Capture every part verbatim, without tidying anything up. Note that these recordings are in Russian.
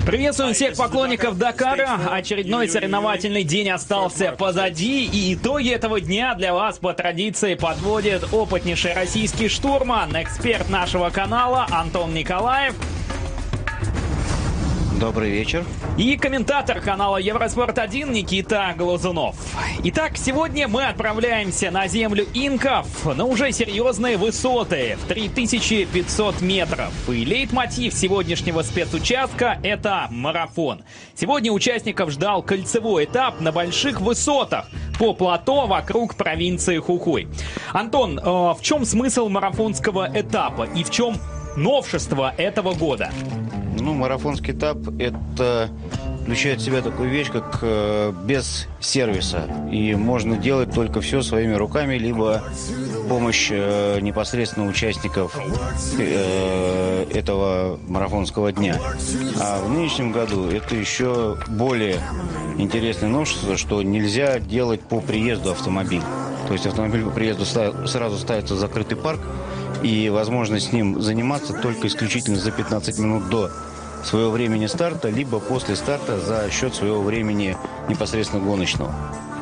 Приветствуем всех поклонников Дакара. Очередной соревновательный день остался позади, и итоги этого дня для вас по традиции подводит опытнейший российский штурман, эксперт нашего канала Антон Николаев. Добрый вечер. И комментатор канала Евроспорт один Никита Глазунов. Итак, сегодня мы отправляемся на землю инков, на уже серьезные высоты в три тысячи пятьсот метров. И лейтмотив сегодняшнего спецучастка — это марафон. Сегодня участников ждал кольцевой этап на больших высотах по плато вокруг провинции Хухуй. Антон, э, в чем смысл марафонского этапа и в чем новшество этого года? Ну, марафонский этап – это включает в себя такую вещь, как э, без сервиса. И можно делать только все своими руками, либо помощь э, непосредственно участников э, этого марафонского дня. А в нынешнем году это еще более интересное новшество, что нельзя делать по приезду автомобиль. То есть автомобиль по приезду сразу ставится в закрытый парк, и возможность с ним заниматься только исключительно за пятнадцать минут до своего времени старта, либо после старта за счет своего времени непосредственно гоночного.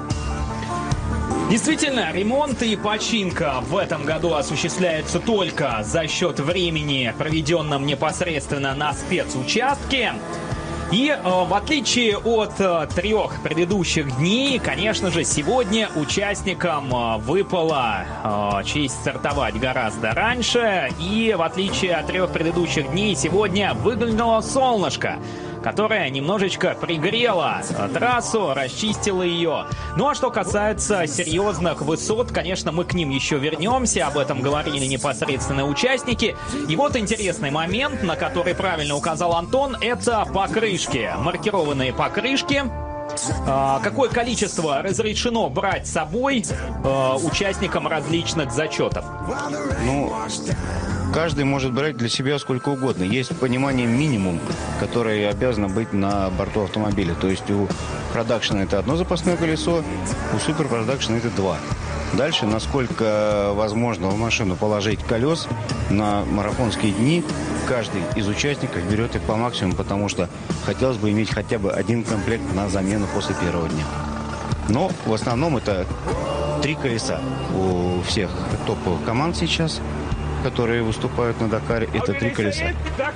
Действительно, ремонт и починка в этом году осуществляются только за счет времени, проведенным непосредственно на спецучастке. И э, в отличие от э, трех предыдущих дней, конечно же, сегодня участникам э, выпала э, честь стартовать гораздо раньше. И в отличие от трех предыдущих дней, сегодня выглянуло солнышко, которая немножечко пригрела трассу, расчистила ее. Ну а что касается серьезных высот, конечно, мы к ним еще вернемся, об этом говорили непосредственно участники. И вот интересный момент, на который правильно указал Антон, это покрышки, маркированные покрышки. А, какое количество разрешено брать с собой а, участникам различных зачетов? Ну, каждый может брать для себя сколько угодно. Есть понимание минимум, который обязано быть на борту автомобиля. То есть у продакшена это одно запасное колесо, у супер продакшена это два. Дальше, насколько возможно в машину положить колес, на марафонские дни каждый из участников берет их по максимуму, потому что хотелось бы иметь хотя бы один комплект на замену после первого дня. Но в основном это три колеса у всех топовых команд сейчас, которые выступают на Дакаре, это три колеса.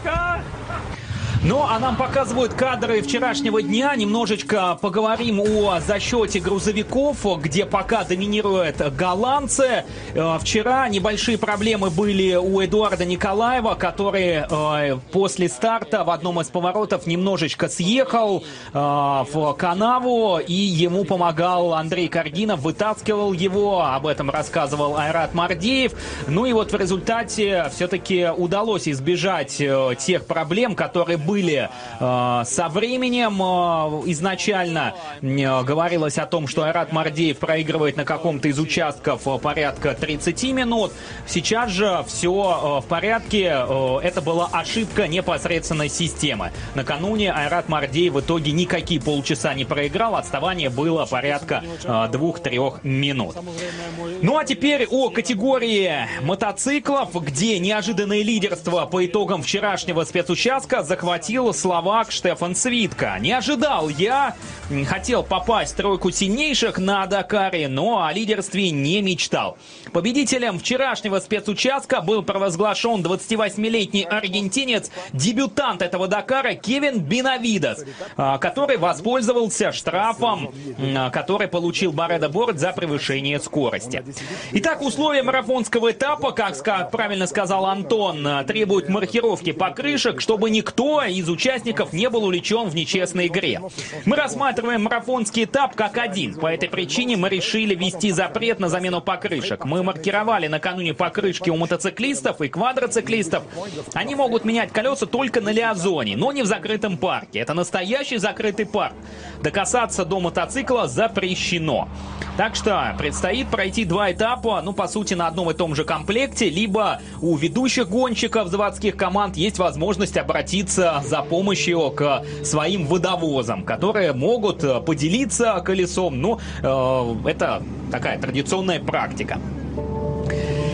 Ну, а нам показывают кадры вчерашнего дня. Немножечко поговорим о зачете грузовиков, где пока доминируют голландцы. Вчера небольшие проблемы были у Эдуарда Николаева, который э, после старта в одном из поворотов немножечко съехал э, в канаву, и ему помогал Андрей Каргинов, вытаскивал его. Об этом рассказывал Айрат Мардеев. Ну и вот в результате все-таки удалось избежать э, тех проблем, которые были были э, со временем. Э, изначально э, говорилось о том, что Айрат Мардеев проигрывает на каком-то из участков э, порядка тридцати минут. Сейчас же все э, в порядке. Э, это была ошибка непосредственно системы. Накануне Айрат Мардеев в итоге никакие полчаса не проиграл. Отставание было порядка э, двух-трех минут. Ну а теперь о категории мотоциклов, где неожиданное лидерство по итогам вчерашнего спецучастка захватил словак Штефан Свитка. Не ожидал я, хотел попасть в тройку сильнейших на Дакаре, но о лидерстве не мечтал. Победителем вчерашнего спецучастка был провозглашен двадцативосьмилетний аргентинец, дебютант этого Дакара Кевин Бенавидес, который воспользовался штрафом, который получил Бареда Борд за превышение скорости. Итак, условия марафонского этапа, как правильно сказал Антон, требуют маркировки покрышек, чтобы никто из участников не был увлечен в нечестной игре. Мы рассматриваем марафонский этап как один. По этой причине мы решили ввести запрет на замену покрышек. Мы маркировали накануне покрышки у мотоциклистов и квадроциклистов. Они могут менять колеса только на лиазоне, но не в закрытом парке. Это настоящий закрытый парк. Докасаться до мотоцикла запрещено. Так что предстоит пройти два этапа, ну, по сути, на одном и том же комплекте, либо у ведущих гонщиков заводских команд есть возможность обратиться за помощью к своим водовозам, которые могут поделиться колесом. Ну, э, это такая традиционная практика.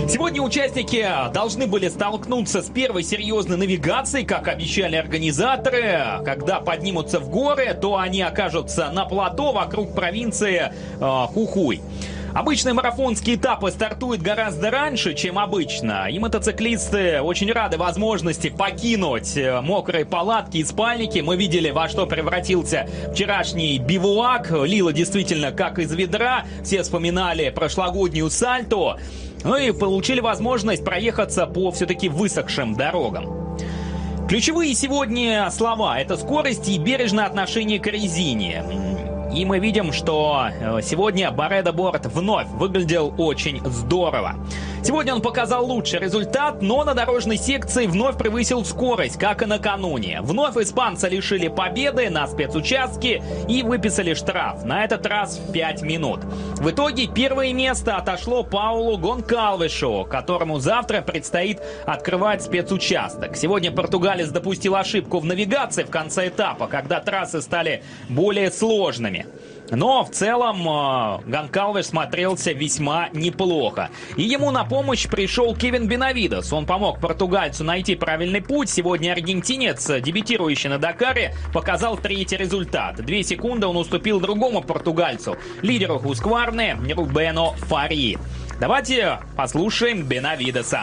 Сегодня участники должны были столкнуться с первой серьезной навигацией, как обещали организаторы. Когда поднимутся в горы, то они окажутся на плато вокруг провинции э, Хухуй. Обычные марафонские этапы стартуют гораздо раньше, чем обычно, и мотоциклисты очень рады возможности покинуть мокрые палатки и спальники. Мы видели, во что превратился вчерашний бивуак. Лило действительно как из ведра. Все вспоминали прошлогоднюю сальту. Ну и получили возможность проехаться по все-таки высохшим дорогам. Ключевые сегодня слова – это скорость и бережное отношение к резине. И мы видим, что сегодня Бареда Борт вновь выглядел очень здорово. Сегодня он показал лучший результат, но на дорожной секции вновь превысил скорость, как и накануне. Вновь испанца лишили победы на спецучастке и выписали штраф, на этот раз в пять минут. В итоге первое место отошло Паулу Гонкалвешу, которому завтра предстоит открывать спецучасток. Сегодня португалец допустил ошибку в навигации в конце этапа, когда трассы стали более сложными. Но в целом Гонкалвеш смотрелся весьма неплохо. И ему на помощь пришел Кевин Бенавидес. Он помог португальцу найти правильный путь. Сегодня аргентинец, дебютирующий на Дакаре, показал третий результат. Две секунды он уступил другому португальцу, лидеру Хускварны Рубену Фари. Давайте послушаем Бенавидеса.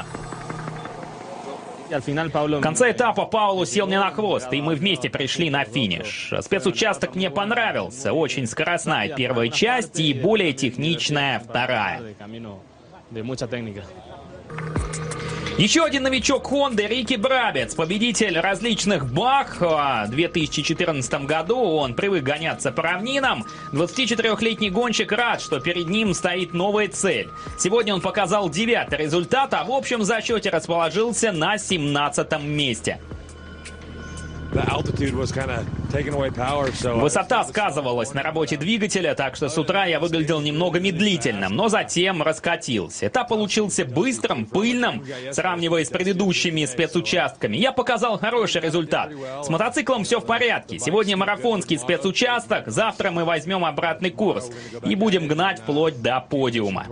В конце этапа Паулу сел мне на хвост, и мы вместе пришли на финиш. Спецучасток мне понравился. Очень скоростная первая часть и более техничная вторая. Еще один новичок Хонды — Рики Брабец, победитель различных Бах. В две тысячи четырнадцатом году он привык гоняться по равнинам. двадцатичетырёхлетний гонщик рад, что перед ним стоит новая цель. Сегодня он показал девятый результат, а в общем зачете расположился на семнадцатом месте. Высота сказывалась на работе двигателя, так что с утра я выглядел немного медлительным, но затем раскатился. Этап получился быстрым, пыльным, сравнивая с предыдущими спецучастками. Я показал хороший результат. С мотоциклом все в порядке. Сегодня марафонский спецучасток, завтра мы возьмем обратный курс и будем гнать вплоть до подиума.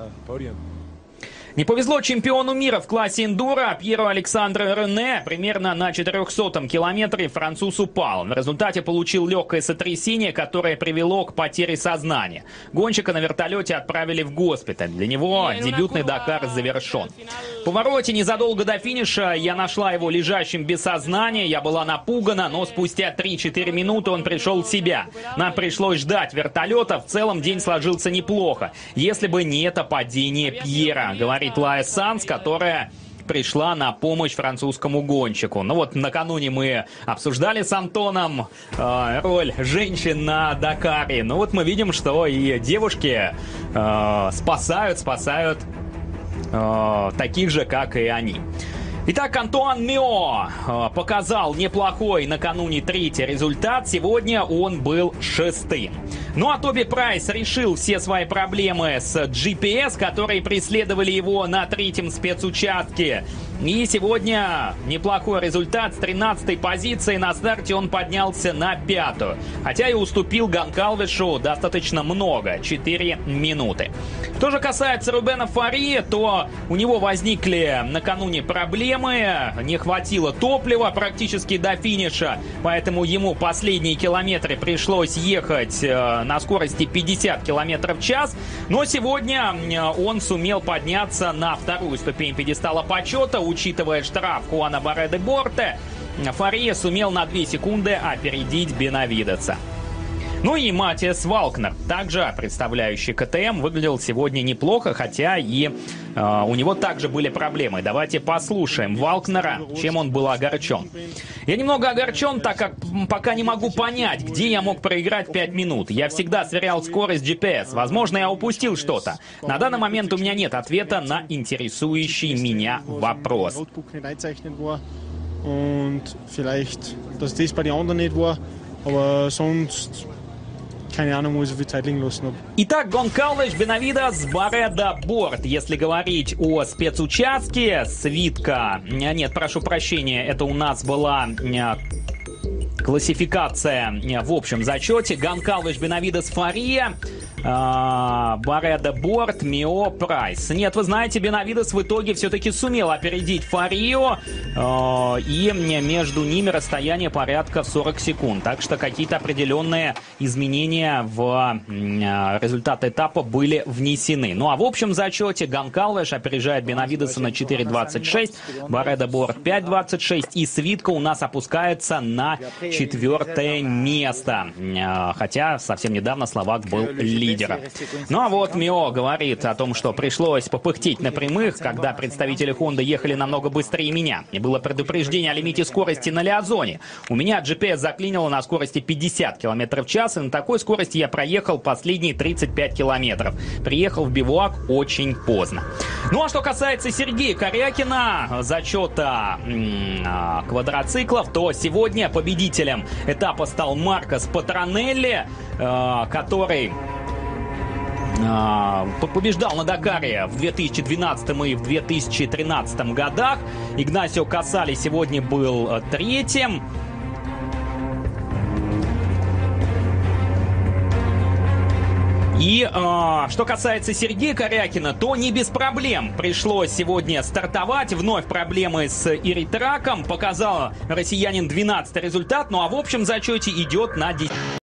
Не повезло чемпиону мира в классе эндуро Пьеру Александре Рене. Примерно на четырёхсотом километре француз упал. В результате получил легкое сотрясение, которое привело к потере сознания. Гонщика на вертолете отправили в госпиталь. Для него дебютный Дакар завершен. В повороте незадолго до финиша я нашла его лежащим без сознания. Я была напугана, но спустя три-четыре минуты он пришел в себя. Нам пришлось ждать вертолета. В целом день сложился неплохо, если бы не это падение Пьера, говорит Лая Санс, которая пришла на помощь французскому гонщику. Ну вот, накануне мы обсуждали с Антоном э, роль женщин на Дакаре. Ну вот мы видим, что и девушки э, спасают, спасают э, таких же, как и они. Итак, Антуан Мио э, показал неплохой накануне третий результат. Сегодня он был шестым. Ну а Тоби Прайс решил все свои проблемы с джи пи эс, которые преследовали его на третьем спецучастке. И сегодня неплохой результат. С тринадцатой позиции на старте он поднялся на пятую. Хотя и уступил Гонкалвешу достаточно много, четыре минуты. Что же касается Рубена Фари, то у него возникли накануне проблемы. Не хватило топлива практически до финиша. Поэтому ему последние километры пришлось ехать на скорости пятьдесят километров в час. Но сегодня он сумел подняться на вторую ступень пьедестала почета. Учитывая штраф Хуана Бареды Борте, Фари сумел на две секунды опередить Бенавидеса. Ну и Матиас Валкнер, также представляющий ка тэ эм, выглядел сегодня неплохо, хотя и э, у него также были проблемы. Давайте послушаем Валкнера, чем он был огорчен. Я немного огорчен, так как пока не могу понять, где я мог проиграть пять минут. Я всегда сверял скорость джи пи эс. Возможно, я упустил что-то. На данный момент у меня нет ответа на интересующий меня вопрос. Итак, Гонкалвеш, Бенавидес, Бареда Борт. Если говорить о спецучастке, свитка... Нет, прошу прощения, это у нас была классификация в общем зачете. Гонкалвеш, Бенавидес, Фария. э, Бареда Борт, Мио, Прайс. Нет, вы знаете, Бенавидес в итоге все-таки сумел опередить Фарио, э, и между ними расстояние порядка в сорок секунд. Так что какие-то определенные изменения в э, результат этапа были внесены. Ну а в общем зачете Гонкалвеш опережает Бенавидеса на четыре двадцать шесть, Бареда Борт пять двадцать шесть, и Свитко у нас опускается на четвертое место. Э, хотя совсем недавно словак был лидером. Ну а вот Мио говорит о том, что пришлось попыхтеть на прямых, когда представители Honda ехали намного быстрее меня. И было предупреждение о лимите скорости на Лиазоне. У меня джи пи эс заклинило на скорости пятьдесят километров в час, и на такой скорости я проехал последние тридцать пять километров. Приехал в бивуак очень поздно. Ну а что касается Сергея Корякина, зачета м- квадроциклов, то сегодня победителем этапа стал Маркос Патронелли, э- который побеждал на Дакаре в две тысячи двенадцатом и в две тысячи тринадцатом годах. Игнасио Кассали сегодня был третьим. И э, что касается Сергея Корякина, то не без проблем пришлось сегодня стартовать. Вновь проблемы с Иритраком. Показал россиянин двенадцатый результат. Ну а в общем зачете идет на десятый.